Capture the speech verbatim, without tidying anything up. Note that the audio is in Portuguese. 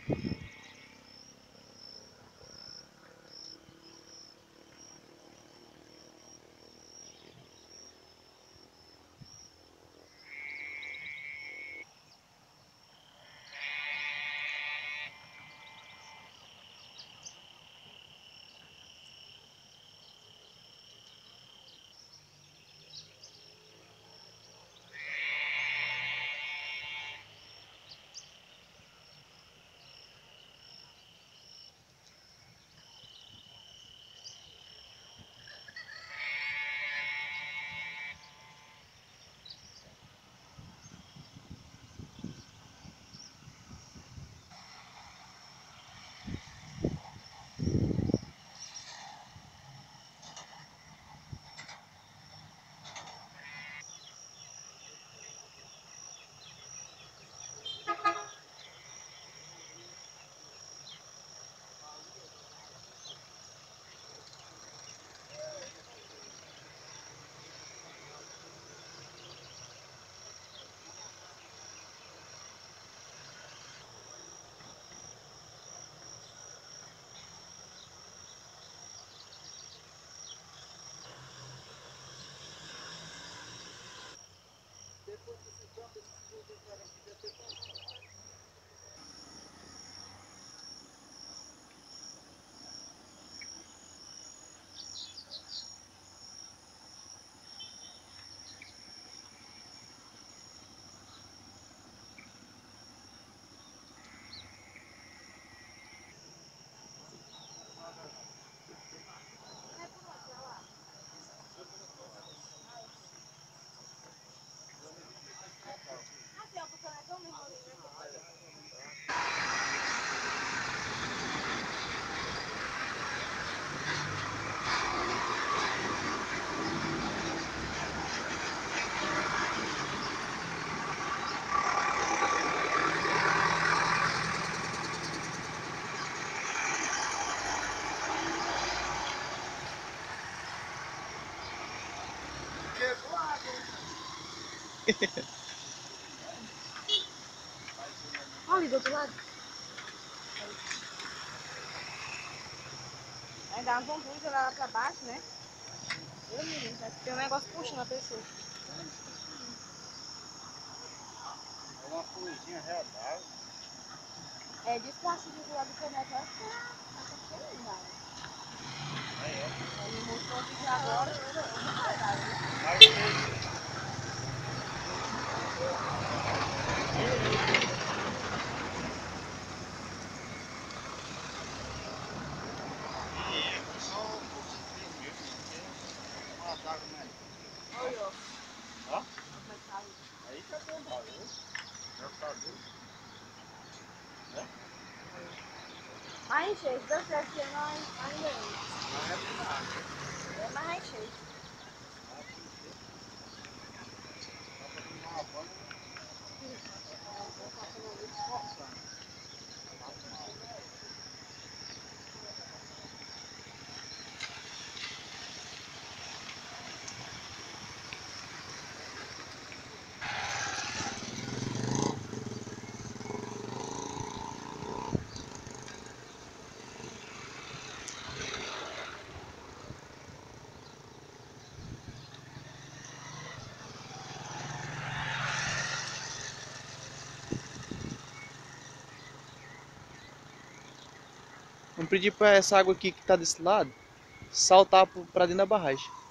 Olha do outro lado. Aí dá uma vontade de olhar lá pra baixo, né? Eu me lembro, parece que tem um negócio puxando a pessoa. É uma fluidinha real d'água. É, diz que o açude do lado do canal tá acontecendo nada. Aí, ó. Aí me mostrou um vídeo agora, eu não sei nada, né? Mais seis. E é só um pouquinho frio mesmo, porque uma água menor. Olha, ó. Ó, Como é que tá ali? aí já deu mal, viu? Já tá doido. Né? Mas encheu, se deu certo, que nós ainda não. Mas é muita água. É, mas vai encher. Mas aqui encher. Dá pra tomar banho, né? Esforçando. Tá mal. Vamos pedir para essa água aqui que está desse lado saltar para dentro da barragem.